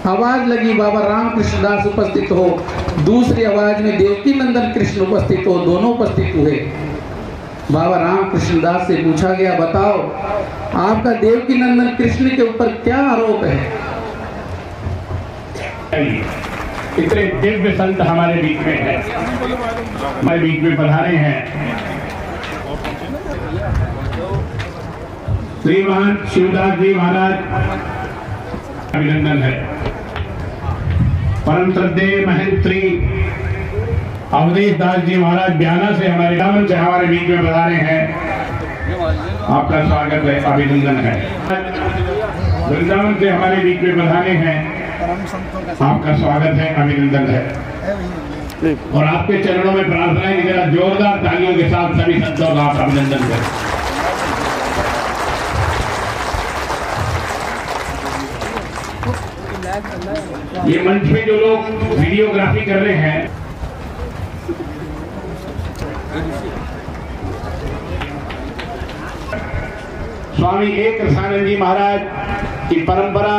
आवाज लगी बाबा रामकृष्ण दास उपस्थित हो, दूसरी आवाज में देवकी नंदन कृष्ण उपस्थित हो, दोनों उपस्थित हुए। बाबा रामकृष्ण दास से पूछा गया, बताओ आपका देवकी नंदन कृष्ण के ऊपर क्या आरोप है? इतने दिव्य संत हमारे बीच में है, हमारे बीच में पधारे हैं। श्रीमान शिवदास जी महाराज अभिनंदन है। परम श्रद्धेय महंत्री अवधेश दास जी महाराज ब्याना से हमारे दामन से हमारे बीच में पधारे हैं। आपका स्वागत है, अभिनंदन है। वृंदावन से हमारे बीच में पधारे हैं, आपका स्वागत है, अभिनंदन है। और आपके चरणों में प्रार्थना है कि जरा जोरदार तालियों के साथ सभी संतों का आप अभिनंदन करें। ये मंच पे जो लोग वीडियोग्राफी कर रहे हैं, स्वामी एक रसानंद जी महाराज की परंपरा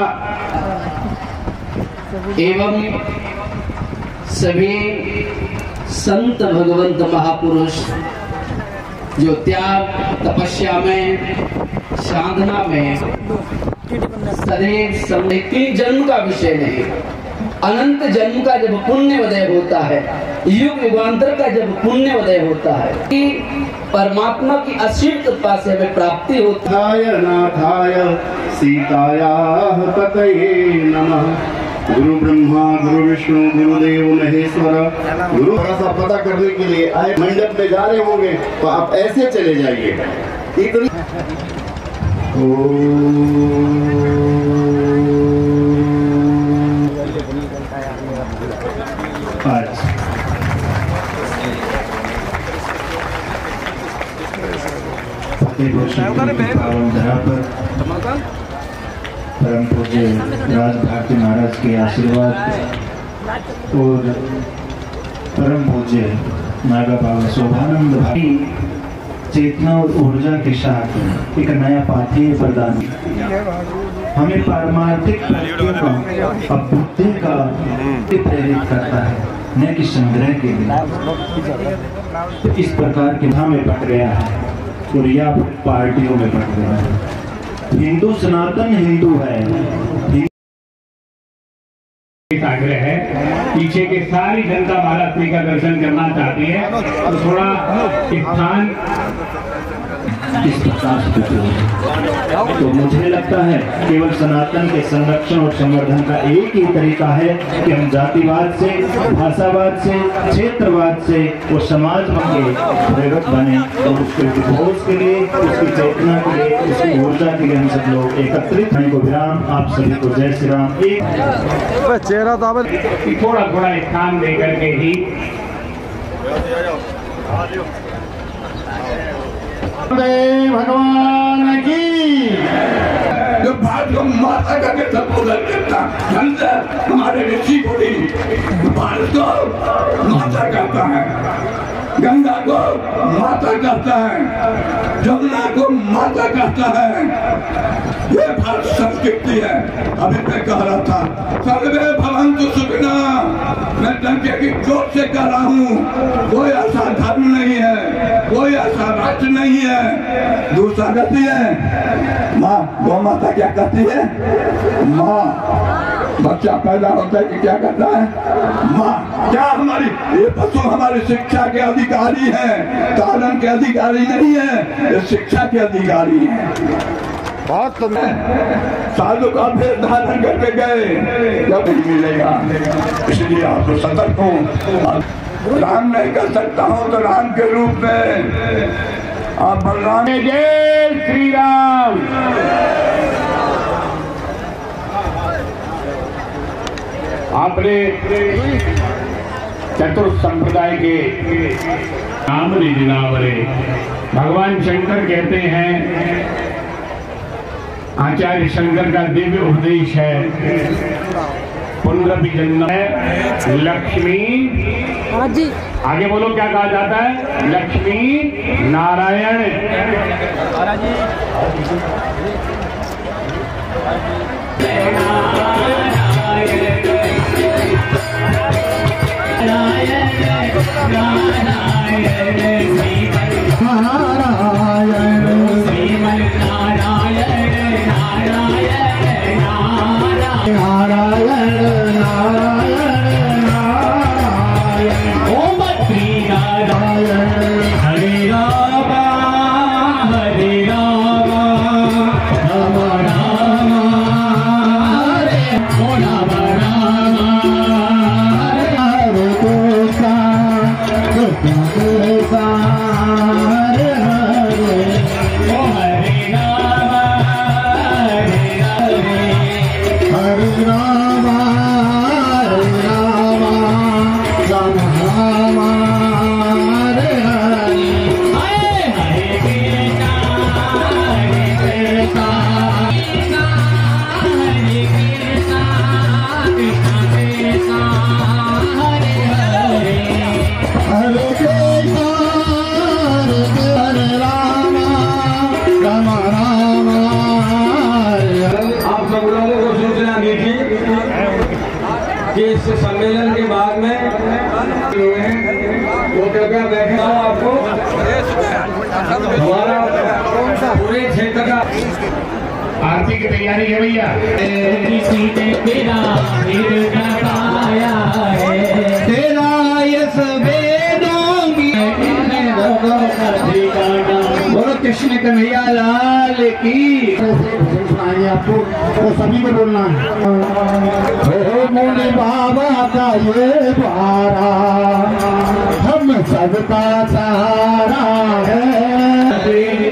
एवं सभी संत भगवंत महापुरुष जो त्याग तपस्या में, साधना में सदैव समय जन्म का विषय नहीं, अनंत जन्म का जब पुण्य उदय होता है, युग युगांतर का जब पुण्य उदय होता है कि परमात्मा की असीम कृपा से हमें प्राप्ति होती है। नाथाय सीतायाः पतये नमः। गुरु ब्रह्मा गुरु विष्णु गुरुदेव महेश्वर। गुरु थोड़ा सा पता करने के लिए आए मंडप में जा रहे होंगे तो आप ऐसे चले जाइए। इतनी परम पूज्य राज भारती महाराज के आशीर्वाद और परम पूज्य नागा बाबा शोभानंद भाई चेतना और ऊर्जा के साथ एक नया पाठ्य प्रदान हमें पारमार्थिक अब बुद्धि का प्रेरित करता है, न कि संग्रह के लिए। तो इस प्रकार के धाम में बट गया है और या पार्टियों में बट गया है। हिंदू सनातन हिंदू है। आग्रह है, पीछे के सारी जनता महाराष्ट्र का दर्शन करना चाहती है तो थोड़ा स्थान इस प्रकार से तो मुझे लगता है केवल सनातन के संरक्षण और संवर्धन का एक ही तरीका है कि हम जातिवाद से, भाषावाद से, क्षेत्रवाद से और समाजवाद के प्रेरक बने और उसके विघोष के लिए, उसकी चेतना के लिए, उसकी ऊर्जा के लिए हम सब लोग एकत्रित होने को विराम। आप सभी को जय श्री राम। एक चेहरा थोड़ा थोड़ा स्थान देकर के ही भगवान की जो भारत को माता करके संबोधन करता हमारे ऋषि मुनि भारत को माता करता है, गंगा को माता कहता है, जमुना को माता कहता है। ये भारत संस्कृति है। अभी मैं कह रहा था सर्वे भवन्तु सुखिनः, मैं डंके की चोट से कह रहा हूँ, कोई ऐसा धर्म नहीं है, कोई ऐसा राष्ट्र नहीं है। दूसरा कहती है माँ, गौ माता क्या कहती है? माँ। बच्चा पैदा होता है कि क्या कहता है? माँ। क्या हमारी ये पशु हमारी शिक्षा के अधिकारी है, तारण के अधिकारी नहीं है, ये शिक्षा के अधिकारी है। बहुत साधु का फिर धारण करके गए, जब मिलेगा। इसलिए आपको सतर्क हूँ। राम नहीं कर सकता हूँ तो राम के रूप में आप बलराम। जय श्री राम। आपने चतुर्थ संप्रदाय के नाम निनावरे भगवान शंकर कहते हैं, आचार्य शंकर का दिव्य उपदेश है, पुनरपि जन्म है लक्ष्मी। आगे बोलो क्या कहा जाता है? लक्ष्मी नारायण। नारायण नारायण नारायण नारायण ओम श्री नारायण हरे राम राम राम हरे राम हरे कृष्ण कृष्ण कृष्ण हरे हरे ओ हरे राम हरे राम राम राम हरे हरे हरे कृष्ण हरे कृष्ण हरे कृष्ण कृष्ण कृष्ण हरे हरे हरे कृष्ण हरे राम राम राम हरे हरे। आप सब लोगों को सूचना दी थी कि इस सम्मेलन के बाद में हुए हैं, वो कृपया बैठे हो। आपको हमारा पूरे क्षेत्र का आरती की तैयारी है भैया। किसी ने तेरा वेद गाया है, तेरा यश वेदों की बोलो कृष्ण कन्हैया लाल की। सुनाएंगे आपको तो सभी को बोलना है। हो मोने बाबा का ये द्वारा हम सबका सहारा है।